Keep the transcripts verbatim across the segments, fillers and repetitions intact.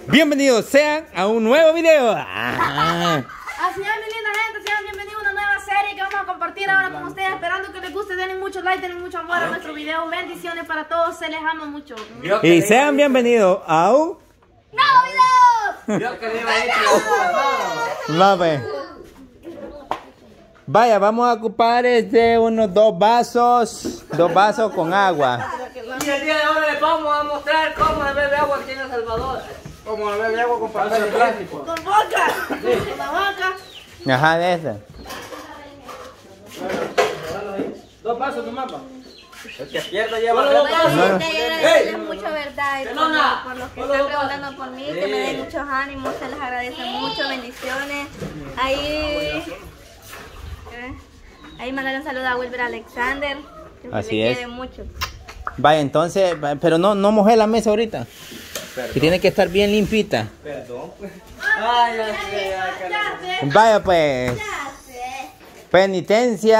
Bienvenidos sean a un nuevo video. Ah. Así es, mi linda gente, sean bienvenidos a una nueva serie que vamos a compartir ahora con ustedes. Esperando que les guste, denle mucho like, denle mucho amor a nuestro video. Bendiciones para todos, se les ama mucho. Y sean bienvenidos a un ¡No video! Va, pues. Vaya, vamos a ocupar este unos dos vasos, dos vasos con agua. Y el día de hoy les vamos a mostrar cómo se bebe agua aquí en El Salvador. Como se bebe agua con papel de plástico. Con boca, con la boca. Ajá, de esa. Dos vasos nomás, pa. El que pierda lleva Solo dos dos vasos. vasos. Bueno, gente, agradecerles mucho, verdad, y por, Pelona. por los que Solo están dos preguntando por mí, que me den muchos ánimos, se les agradece mucho, bendiciones. Ahí, ¿eh? Ahí mandarle un saludo a Wilber Alexander, que Así se le es. quiere mucho. Vaya, entonces, pero no, no mojé la mesa ahorita. Que tiene que estar bien limpita. Perdón, pues. Ay, ya sé, ya, Ya sé, Vaya, pues. ya sé. Penitencia.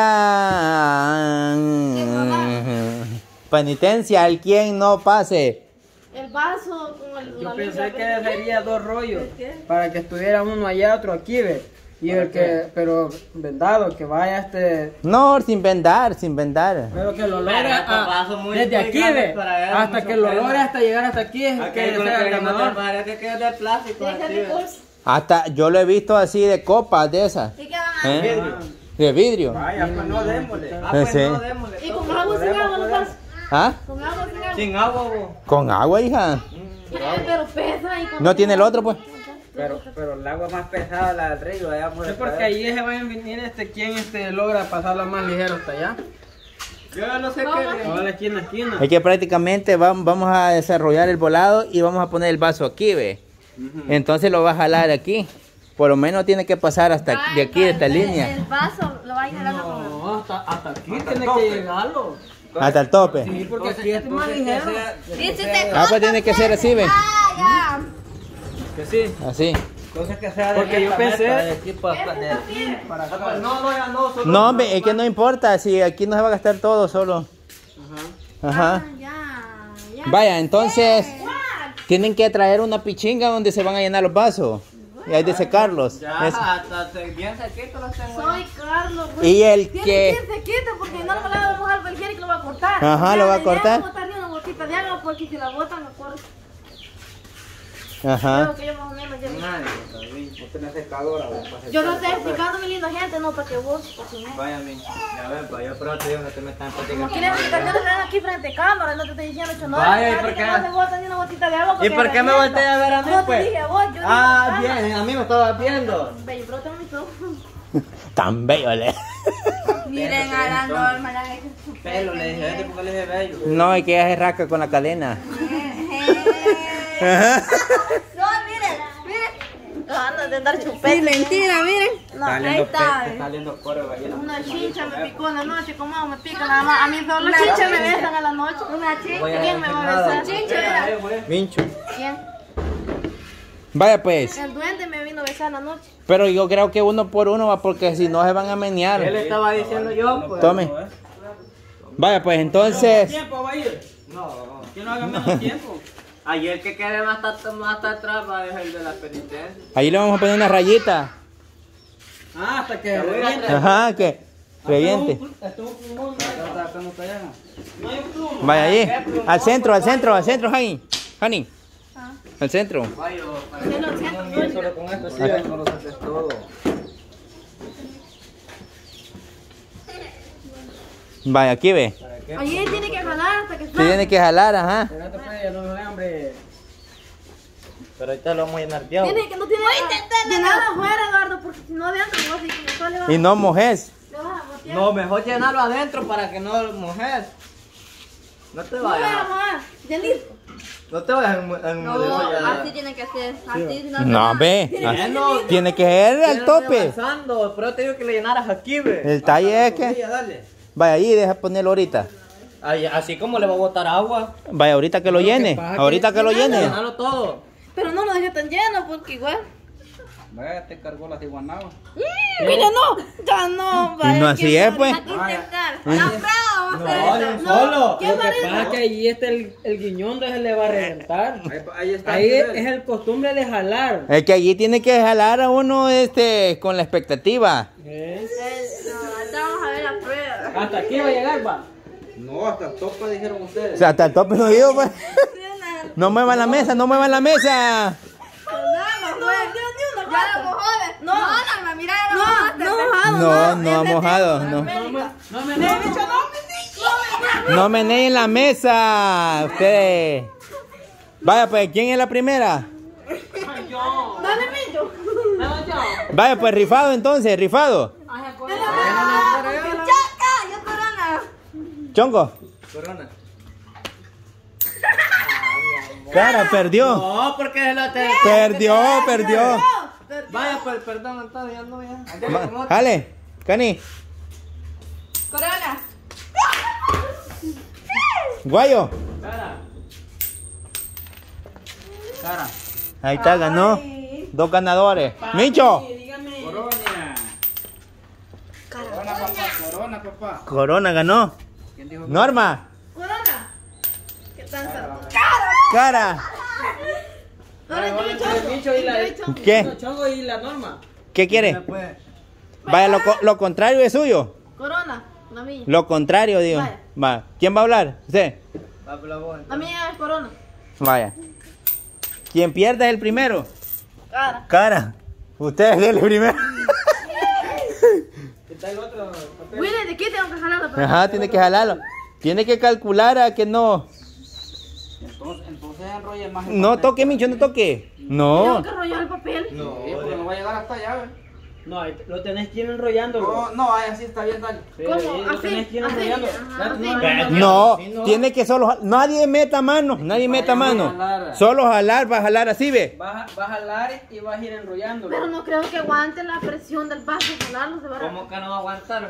Penitencia al quien no pase. El vaso con el... Yo la pensé liga, que dejaría dos rollos ¿De qué? para que estuviera uno allá, otro aquí, ve. Y el que, pero vendado, que vaya este, No, sin vendar, sin vendar. pero que lo Pero logre estos a- vasos muy- desde muy aquí, grandes ve, para él, hasta mucho que lo pelo. logre hasta llegar hasta aquí, es el que Aquel sea el que no te ganador. parece que es de plástico. Deja así, de ¿ves? cosas. Hasta yo lo he visto así de copas de esas. ¿Y qué van a hacer? ¿Eh? De vidrio. Vaya, pues no démosle. Ah, pues Sí. no, démosle. ¿Y con agua o sin agua los vasos? ¿Ah? ¿Con agua o sin agua? Sin agua, vos. Con agua, hija. Ay, pero pesa y con... ¿No tiene el otro, pues? Pero, pero el agua más pesada, la del río, allá por el porque ahí se van a venir este, quien este logra pasarla más ligero hasta allá. Yo no sé ¿Cómo? qué. Ahora aquí en la esquina. Es que prácticamente vam- vamos a desarrollar el volado y vamos a poner el vaso aquí, ve. Entonces lo va a jalar aquí. Por lo menos tiene que pasar hasta de aquí, de esta El- línea. El vaso lo va a ir jalando con el... No, hasta, hasta aquí tiene que llegarlo. Hasta el tope. Sí, porque aquí es más ligero. Y si te Ah, pues tiene que ser así, ve. Ah, Que sí. Así. Entonces que sea de Porque yo esta pensé- meta, de aquí para ya. de Este aquí también. para acá. No, no, ya no. Solo No, hombre, es que no importa. Si aquí no se va a gastar todo solo. Ajá. Ah, ya, ya. Vaya, entonces Guau. tienen que traer una pichinga donde se van a llenar los vasos. Y hay de secarlos. Ya, Eso. hasta se- bien sequito los tengo. Soy Carlos, güey. Y el Tiene que- que ir sequito porque no me la va a mojar el gel y que lo va a cortar. Ajá, lo va a Ya, cortar. Ya, botar ni una gotita de agua porque si la botan me corta. Ajá. Creo que yo más o menos ya- Nadie, No tenés secadora, güey, para Yo no secar estoy el papel. explicando, mi linda gente, no para que vos, porque no. vaya, mi. Ya ven, pues yo pronto digo que te me están No platicando. quieres explicaciones aquí frente a cámara, no te estoy diciendo hecho no. Vaya, ¿y ya por dije, qué? no se bota ni una gotita de agua. ¿Y porque por qué me revienta. volteé a ver a mí, No te pues? dije a vos, yo dije Ah, a cámara. bien, a mí me estabas viendo. Bello, pero te invito. Tan bello, le. Miren a la norma, la gente. Pelo, le dije, vete porque le dije bello. No, es que ella se rasca con la cadena. No, miren, miren. Anda de andar chupete. Mentira, miren. No, ahí está. Está saliendo coro de gallina. Una chincha me picó en la noche, como me pica nada más. A mí solo las chinchas me besan en la noche. Una chincha. ¿Quién me va a besar? Chincha, Mincho. ¿quién? Vaya pues. El duende me vino a besar en la noche. Pero yo creo que uno por uno va porque si no se van a menear. ¿Qué le estaba diciendo yo? Pues. Tome. Vaya pues, entonces. ¿Tiempo va a ir? No, no. Que no haga menos tiempo. Ayer que quede más hasta, más hasta atrás va a ser el de la penitencia. Ahí le vamos a poner una rayita. Ah, hasta que Te voy a reviente. Ajá, que reviente. Hasta un plumón, ¿no? Hasta no está allá. No hay un plumón. Vaya ahí. Al centro, al centro, al centro, Hani. Hani. Al centro. Vaya, para Yo lo siento, no, solo con esto sí, Ajá. no lo haces todo. Vaya, aquí ve. Allí tiene que jalar hasta que Se salga. tiene que jalar, ajá. Espérate, pues, ya no me da hambre. Pero ahorita lo vamos a llenar de agua. Tiene que no tiene que llenar afuera, Eduardo, porque si no de adentro no vas a ir con el sol le vas a- Y no mojes. le vas a botear. No, mejor llenarlo adentro para que no lo mojes. No te No me vas a vayas. mojar. Ya listo. No te vayas en, en No, así tiene que ser. Así no. No, ve. Eh, no, Tiene que ser al tope. avanzando, pero te digo que le llenaras aquí, ve. El talle es que. Sí, dale. Vaya ahí, deja ponerlo ahorita. Ahí, así como le va a botar agua. Vaya, ahorita que lo llene. Ahorita que lo llene. Llenarlo todo. Pero no lo dejes tan lleno porque igual. Vaya, te cargó las de Guanaba. Mira, no, ya no, Y no así es, pues. Hay que intentar. Ay. La prueba vamos a hacer No, esto. solo. ¿Qué Lo que parece? pasa es que ahí está el, el guiñón de se le va a reventar. Ahí, ahí está. Ahí el es, nivel. es el costumbre de jalar. Es que allí tiene que jalar a uno este con la expectativa. ¿Ves? Eh, No, ahorita vamos a ver la prueba. Hasta aquí va a llegar, va. No, hasta el tope dijeron O ustedes. sea, hasta el tope no ido, pues. No muevan la mesa, no muevan la mesa. No, no, ya lo mojaste. No, no, mira, ya lo mojaste. No, mojado. No, no ha mojado, no. No me, no me negues. No meneen la mesa, ustedes. Vaya, pues, ¿quién es la primera? Yo. Dale, Millo. No, yo. Vaya, pues, rifado entonces, rifado. Chaca, yo corona. Chongo. Corona. Cara, perdió. No, porque se lo te... Perdió, perdió. Vaya, pues, perdón, entonces ya no, ya. Va, Jale, Cani. Corona. Guayo. Cara. Cara. Ahí está, ganó. Ay. Dos ganadores. Micho. Dígame. Corona. Corona, papá. Corona, papá. Corona ganó. ¿Quién dijo? Norma. Corona. ¿Qué tanto? Cara. Vale, vale, el bicho y la... ¿Qué? No, Chongo y la Norma. ¿Qué quiere? Después. Vaya, lo, co- lo contrario es suyo. Corona. La mía. Lo contrario, digo. Vaya. Va. ¿Quién va a hablar? ¿Usted? Va por la voz. La mía es corona. Vaya. Quien pierda es el primero. Cara. Cara. Usted es el primero. ¿Qué tal el otro papel? Willy, ¿de qué tengo que jalar la prueba? Ajá, tiene que jalarlo. Tiene que calcular a que no. Entonces, entonces enrolle más. el No papel. toque, Micho, no toque. Tengo No. que enrollar el papel. No, porque no va a llegar hasta allá, ¿ves? No, ahí lo tenés que ir enrollándolo. No, no, ahí así está bien, dale. Sí, ¿Cómo? ahí lo ¿Así? tenés que ir ¿Así? enrollando. Ajá, Ya, así. no, No, Así no. tiene que solo. jal- Nadie meta mano. Nadie meta mano. jalar. Solo jalar, va a jalar así, ve. Vas a, vas a jalar y vas a ir enrollándolo. Pero no creo que aguante la presión del vaso. Jalarlo se va a... ¿Cómo que no va a aguantar?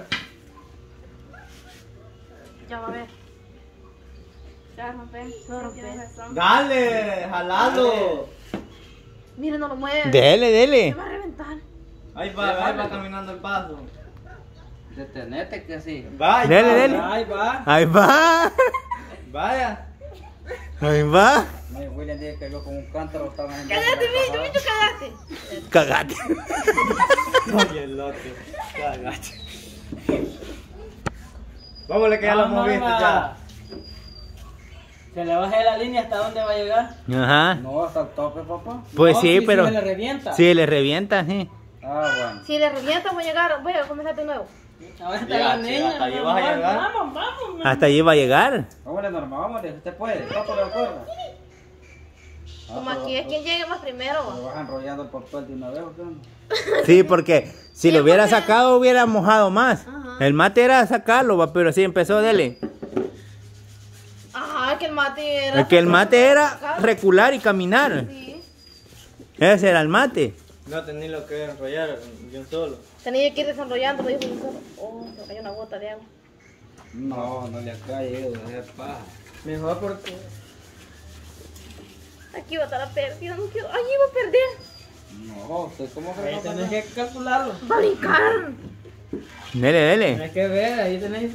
Ya va a ver. Ya rompe. No rompe. Dale, jalalo. Mira, no lo mueve. Dele, Se dele. va a reventar. Ahí va, ahí va caminando el paso. Detenete que sí. Dele, dele. Ahí va. Ahí va. Vaya. Ahí va. No, William dice que yo con un cántaro estaba en el. Cállate, Micho, Micho, cállate. Cagate. Oye, el lote. Cagaste. Vámonos que ya lo Vamos, moviste Norma. ya. Se le baje la línea hasta dónde va a llegar. Ajá. No, hasta el tope, papá. Pues No, sí, si pero. se le revienta. Sí, le revienta, sí. Ah, bueno. Si le revienta, voy a llegar. Voy a comenzar de nuevo. Ahora está Ya, la sí, niña. hasta ahí mi vas a amor. llegar. Vamos, vamos. Hasta allí va a llegar. Vámonos, Norma, vámonos. Usted puede. Papo la cuerda. Como aquí es quien llegue más primero. Me vas enrollando el papel de una vez, ¿o qué onda? Sí, porque si lo hubiera sacado hubiera mojado más. Ajá. El mate era sacarlo, va, pero sí empezó, dele. Ajá, que el mate era... El que el mate era recular y caminar. Sí. Ese era el mate. No tenía lo que enrollar, yo solo. Tenía que ir desarrollando, lo dijo yo solo. Oh, se me cayó una gota de agua. No, no le ha caído, es paja. Mejor porque... Aquí va a estar la pérdida, no quiero... Allí va a perder. No, usted cómo se ahí va a tenés pasar? que calcularlo. Va a brincar. Dele, dele. Tenés que ver, ahí tenés...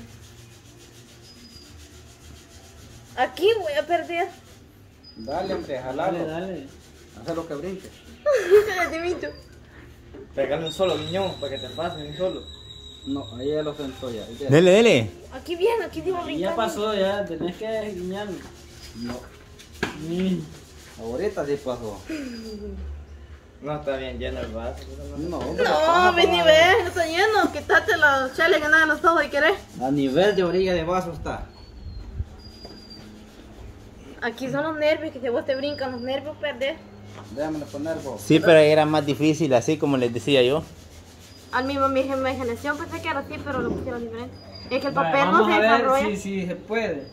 Aquí voy a perder. Dale, hombre, jalalo. Dale, dale. Haz lo que brinque. Cállate, Micho. Pégale un solo guiñón para que te pase un solo. No, ahí ya lo sentó ya. Ahí ya. Dele, dele. Aquí viene, aquí digo Y brincar. ya pasó, ya tenés que guiñarlo. No, Mm. ahorita sí pasó. No está bien lleno el vaso. No, No, vení, ve, no está lleno. Quítate los cheles que nada en los ojos y querés. a nivel de orilla de vaso está. Aquí son los nervios, que si vos te brincan los nervios, perdés. Déjame poner vos. Sí, pero ahí era más difícil, así como les decía yo. Al mismo mi imaginación pensé que era así, pero lo pusieron diferente. Es que el Vale, papel no vamos se a ver desarrolla. si, si se puede.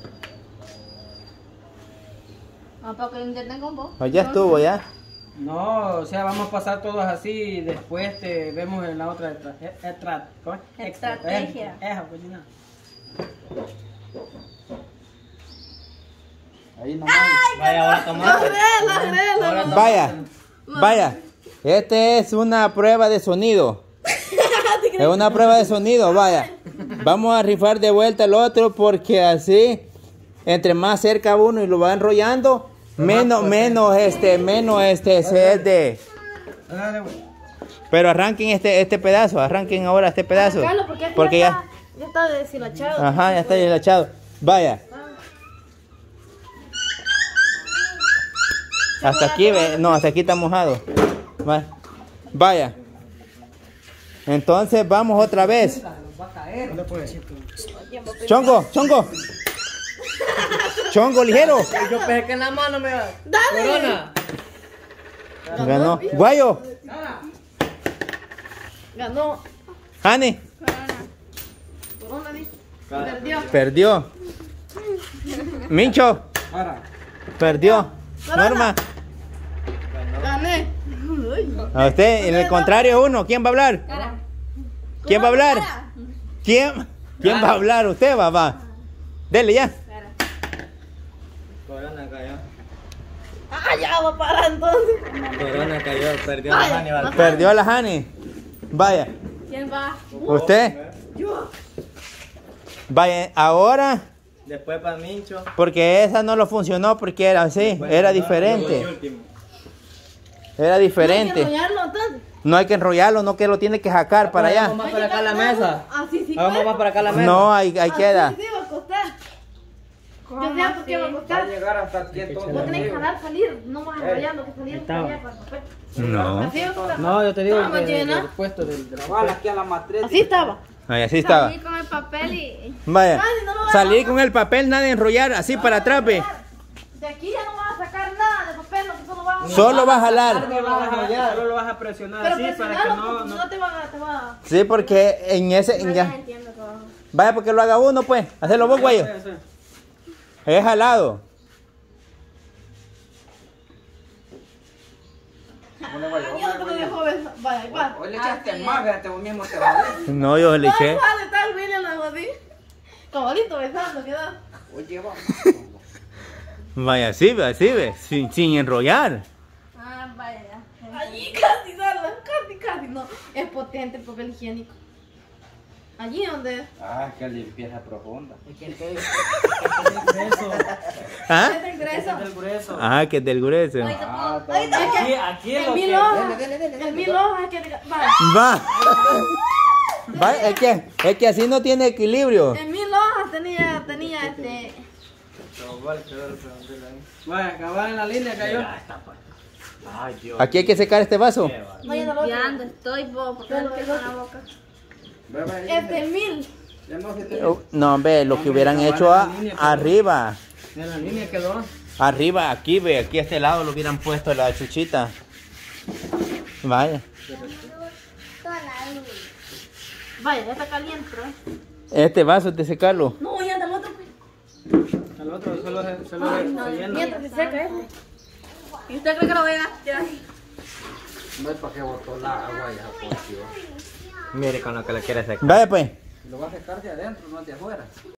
Ah, para que lo intenten con vos. Pues ya estuvo, ya. No, o sea, vamos a pasar todos así y después te vemos en la otra estra- estra- ¿cómo es? Estrategia. Eh, Esa, pues no. Ahí nomás. Vaya, ahora La tomate. agrela, la agrela. Vaya, vaya. Este es una prueba de sonido. Es una prueba de sonido, vaya. Vamos a rifar de vuelta el otro porque así, entre más cerca uno y lo va enrollando, menos, menos este, menos este se es de. Pero arranquen este, este pedazo, arranquen ahora este pedazo. Porque, Porque ya, ya, ya está deshilachado. ajá, ya está deshilachado. Vaya. Hasta aquí, ve- no, hasta aquí está mojado. Va- Vaya. Entonces vamos otra vez. Chongo, chongo. Chongo, ligero. Yo pensé que en la mano me va. ¡Dale! Corona. Ganó. Guayo. Ganó. Jane. Corona, dice. Perdió. Perdió. Mincho. Para. Perdió. Norma. Gané. A usted, en el contrario uno. ¿Quién va a hablar? ¿Quién va a hablar? ¿Quién? ¿Quién va a hablar? Usted va, va. Dele ya. Corona cayó. Ah, ya va para entonces. Corona cayó, perdió la Hannibal. Perdió la Jani. Vaya. ¿Quién va? ¿Usted? Vaya, ahora, Después para Mincho. porque esa no lo funcionó porque era así, Bueno, era no, y diferente. último. Era ¿Hay que diferente. enrollarlo entonces? No hay que enrollarlo, no que lo tiene que sacar para allá. Vamos más para acá a la mesa. Así sí. Vamos más para acá a la mesa. No, ahí, ahí queda. Así sí va a costar. Yo sé por qué va a Va a costar. llegar hasta aquí todo. Vos tenés que jalar, salir. No vas enrollando, que salir para allá para el papel. No. Así va a costar. No, yo te digo Estaba que llena. del puesto del, de la Vale, aquí a la matriz. Así estaba. Ahí, así estaba. Salí con el papel y... Vaya. Ay, no lo vas a Salir sacar. con el papel, nada de enrollar, así para atrás, ve. De aquí ya no vas a sacar nada de papel, lo que solo vas a... Solo va a jalar. Solo lo vas a- solo lo vas a presionar Pero así para que presionalo, no, porque no. no te va a... Te va a... Sí, porque en ese, en Ya ya. entiendo todo. Vaya, porque lo haga uno, pues. Hacelo vos, guayo. Sí, sí. Es jalado. Yo no te lo dejo ver. Vaya, igual. Hoy le echaste más, fíjate, vos mismo te jodés. No, yo le No, eché. igual está el William así. Cabalito besando, queda. Oye, vamos. Vaya, así ve, así ve. Sin, sin enrollar. Ah, vaya, ya. Allí casi sale, casi, casi. No, es potente el papel higiénico. Allí donde... Ah, qué limpieza profunda. ¿Ah? Es el grueso. El grueso. Ah, que es del grueso. Ahí te Ah, puedo- ahí está, es que Aquí, aquí es el lo mil que. hojas. El mil hojas es que... Vaya. Va. Va, es que, es que así no tiene equilibrio. En mil hojas tenía, tenía este... Vaya, acabar en la línea cayó. Ay, Dios. Aquí hay que secar este vaso. No, yo no lo limpiando, estoy bo, porque no tengo la boca. Ve, ve, ve. Este, el mil. Ya no se te- Oh, no, ve, lo que hubieran hecho a- arriba. En la línea quedó. Arriba, aquí, ve, aquí a este lado lo hubieran puesto la chuchita. Vaya. Vaya, ya está caliente, pero... Este vaso es de secarlo. No, ya del otro. pues. El otro solo se, solo se, se llena. Mientras se seca este. ¿Y usted cree que lo voy a tirar? No es para que botó la agua ya, por Dios. Mire con lo que le quiere sacar. Vaya, pues. Lo va a secar de adentro, no de afuera.